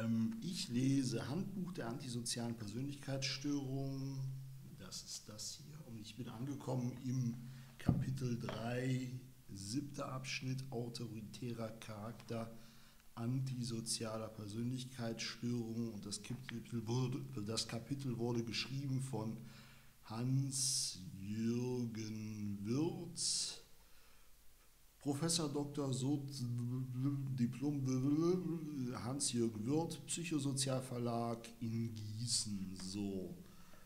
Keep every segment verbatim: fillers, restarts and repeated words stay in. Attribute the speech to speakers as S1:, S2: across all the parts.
S1: Ich lese Handbuch der antisozialen Persönlichkeitsstörung, das ist das hier, und ich bin angekommen im Kapitel drei, siebter Abschnitt, autoritärer Charakter antisozialer Persönlichkeitsstörung, und das Kapitel wurde, das Kapitel wurde geschrieben von Hans-Jürgen Wirth, Professor Doktor Soth, Diplom Hans-Jürgen Wirth, Psychosozialverlag in Gießen. So.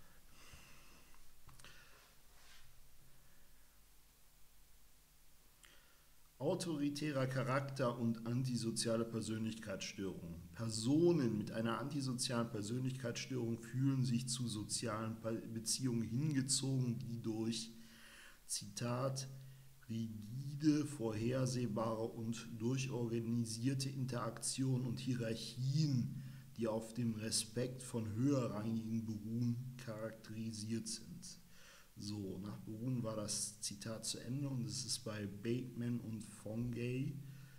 S1: Autoritärer Charakter und antisoziale Persönlichkeitsstörung. Personen mit einer antisozialen Persönlichkeitsstörung fühlen sich zu sozialen Beziehungen hingezogen, die durch, Zitat, rigide, vorhersehbare und durchorganisierte Interaktion und Hierarchien, die auf dem Respekt von höherrangigen beruhen, charakterisiert sind. So, nach Beruhen war das Zitat zu Ende und es ist bei Bateman und Fonger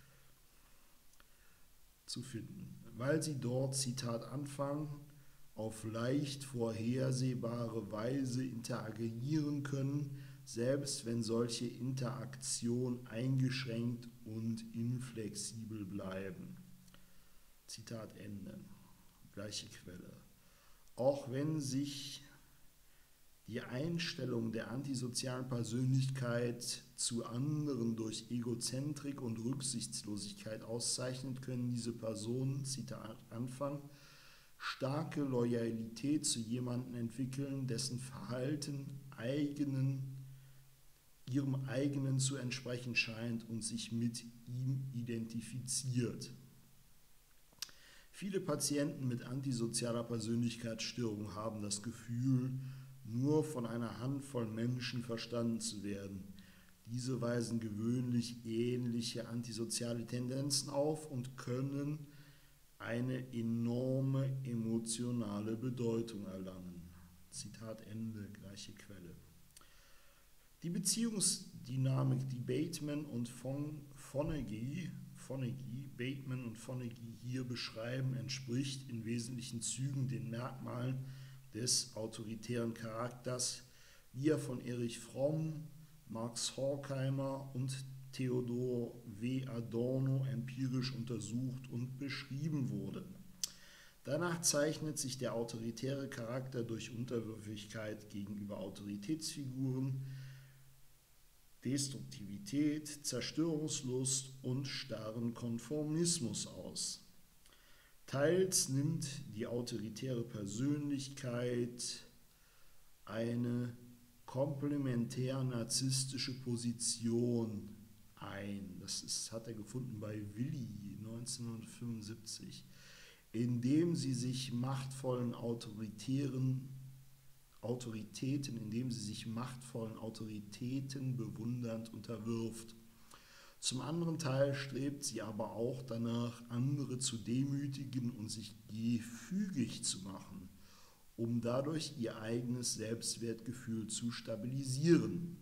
S1: zu finden. Weil sie dort, Zitat Anfang, auf leicht vorhersehbare Weise interagieren können, selbst wenn solche Interaktionen eingeschränkt und inflexibel bleiben. Zitat Ende. Gleiche Quelle. Auch wenn sich die Einstellung der antisozialen Persönlichkeit zu anderen durch Egozentrik und Rücksichtslosigkeit auszeichnet, können diese Personen, Zitat Anfang, starke Loyalität zu jemandem entwickeln, dessen Verhalten eigenen, ihrem eigenen zu entsprechen scheint und sich mit ihm identifiziert. Viele Patienten mit antisozialer Persönlichkeitsstörung haben das Gefühl, nur von einer Handvoll Menschen verstanden zu werden. Diese weisen gewöhnlich ähnliche antisoziale Tendenzen auf und können eine enorme emotionale Bedeutung erlangen. Zitat Ende, gleiche Quelle. Die Beziehungsdynamik, die Bateman und Fonagy, Fonagy, Bateman und Fonagy hier beschreiben, entspricht in wesentlichen Zügen den Merkmalen des autoritären Charakters, wie er von Erich Fromm, Max Horkheimer und Theodor W. Adorno empirisch untersucht und beschrieben wurde. Danach zeichnet sich der autoritäre Charakter durch Unterwürfigkeit gegenüber Autoritätsfiguren, Destruktivität, Zerstörungslust und starren Konformismus aus. Teils nimmt die autoritäre Persönlichkeit eine komplementär-narzisstische Position ein. Das ist, hat er gefunden bei Willi neunzehnhundertfünfundsiebzig, indem sie sich machtvollen autoritären Autoritäten, indem sie sich machtvollen Autoritäten bewundernd unterwirft. Zum anderen Teil strebt sie aber auch danach, andere zu demütigen und sich gefügig zu machen, um dadurch ihr eigenes Selbstwertgefühl zu stabilisieren.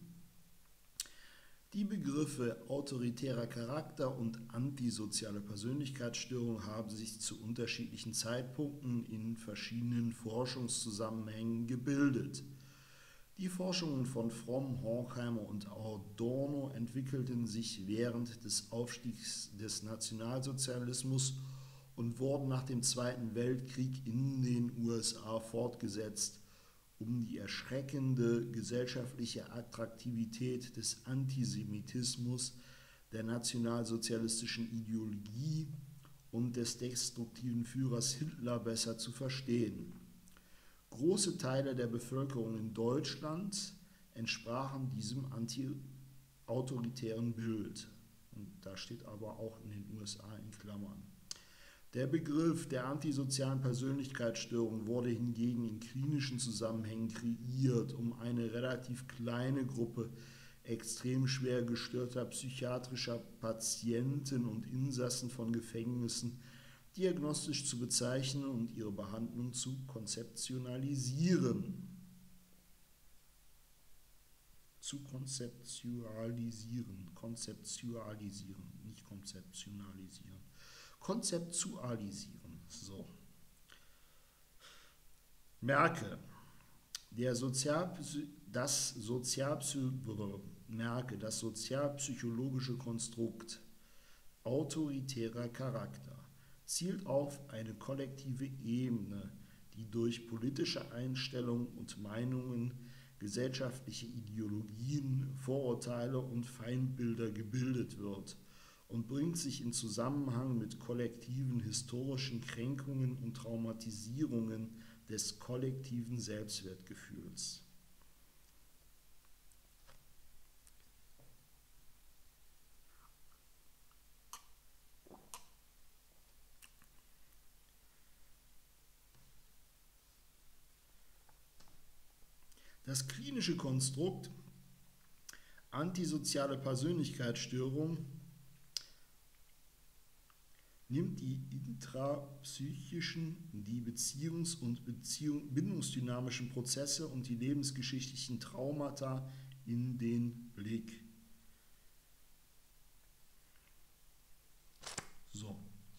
S1: Die Begriffe autoritärer Charakter und antisoziale Persönlichkeitsstörung haben sich zu unterschiedlichen Zeitpunkten in verschiedenen Forschungszusammenhängen gebildet. Die Forschungen von Fromm, Horkheimer und Adorno entwickelten sich während des Aufstiegs des Nationalsozialismus und wurden nach dem Zweiten Weltkrieg in den U S A fortgesetzt, um die erschreckende gesellschaftliche Attraktivität des Antisemitismus, der nationalsozialistischen Ideologie und des destruktiven Führers Hitler besser zu verstehen. Große Teile der Bevölkerung in Deutschland entsprachen diesem anti-autoritären Bild. Und da steht aber auch in den U S A in Klammern. Der Begriff der antisozialen Persönlichkeitsstörung wurde hingegen in klinischen Zusammenhängen kreiert, um eine relativ kleine Gruppe extrem schwer gestörter psychiatrischer Patienten und Insassen von Gefängnissen diagnostisch zu bezeichnen und ihre Behandlung zu konzeptionalisieren. Zu konzeptualisieren, konzeptualisieren, nicht konzeptionalisieren. Konzeptualisieren. So. Merke, der Sozialpsy das, Sozialpsy Merke, das sozialpsychologische Konstrukt autoritärer Charakter zielt auf eine kollektive Ebene, die durch politische Einstellungen und Meinungen, gesellschaftliche Ideologien, Vorurteile und Feindbilder gebildet wird und bringt sich in Zusammenhang mit kollektiven historischen Kränkungen und Traumatisierungen des kollektiven Selbstwertgefühls. Das klinische Konstrukt antisoziale Persönlichkeitsstörung nimmt die intrapsychischen, die beziehungs- und Beziehung, bindungsdynamischen Prozesse und die lebensgeschichtlichen Traumata in den Blick. So.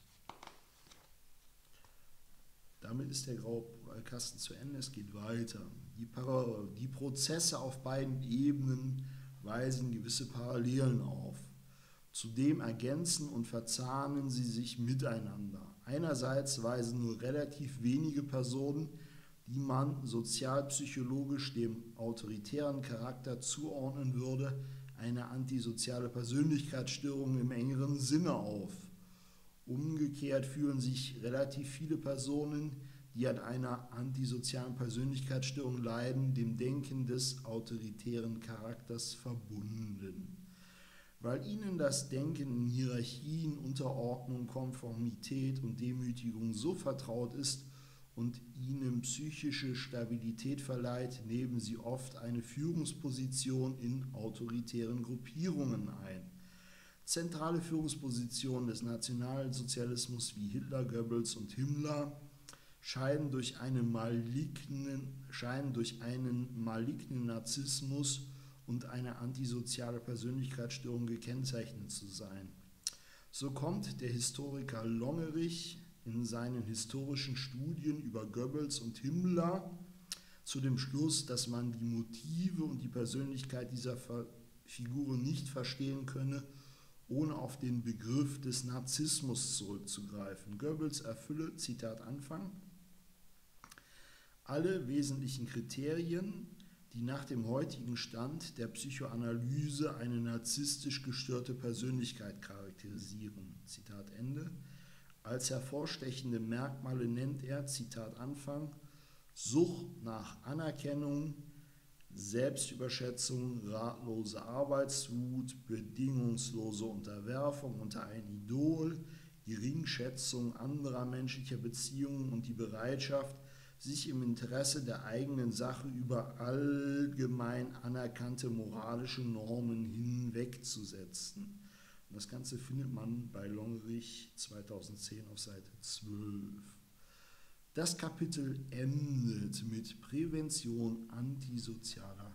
S1: Damit ist der graue Kasten zu Ende, es geht weiter. Die, Para die Prozesse auf beiden Ebenen weisen gewisse Parallelen auf. Zudem ergänzen und verzahnen sie sich miteinander. Einerseits weisen nur relativ wenige Personen, die man sozialpsychologisch dem autoritären Charakter zuordnen würde, eine antisoziale Persönlichkeitsstörung im engeren Sinne auf. Umgekehrt fühlen sich relativ viele Personen, die an einer antisozialen Persönlichkeitsstörung leiden, dem Denken des autoritären Charakters verbunden. Weil ihnen das Denken in Hierarchien, Unterordnung, Konformität und Demütigung so vertraut ist und ihnen psychische Stabilität verleiht, nehmen sie oft eine Führungsposition in autoritären Gruppierungen ein. Zentrale Führungspositionen des Nationalsozialismus wie Hitler, Goebbels und Himmler scheinen durch einen malignen, scheinen durch einen malignen Narzissmus und eine antisoziale Persönlichkeitsstörung gekennzeichnet zu sein. So kommt der Historiker Longerich in seinen historischen Studien über Goebbels und Himmler zu dem Schluss, dass man die Motive und die Persönlichkeit dieser Figuren nicht verstehen könne, ohne auf den Begriff des Narzissmus zurückzugreifen. Goebbels erfülle, Zitat Anfang, alle wesentlichen Kriterien, die nach dem heutigen Stand der Psychoanalyse eine narzisstisch gestörte Persönlichkeit charakterisieren. Zitat Ende. Als hervorstechende Merkmale nennt er, Zitat Anfang, Sucht nach Anerkennung, Selbstüberschätzung, ratlose Arbeitswut, bedingungslose Unterwerfung unter ein Idol, Geringschätzung anderer menschlicher Beziehungen und die Bereitschaft, sich im Interesse der eigenen Sache über allgemein anerkannte moralische Normen hinwegzusetzen. Und das Ganze findet man bei Longerich zweitausendzehn auf Seite zwölf. Das Kapitel endet mit Prävention antisozialer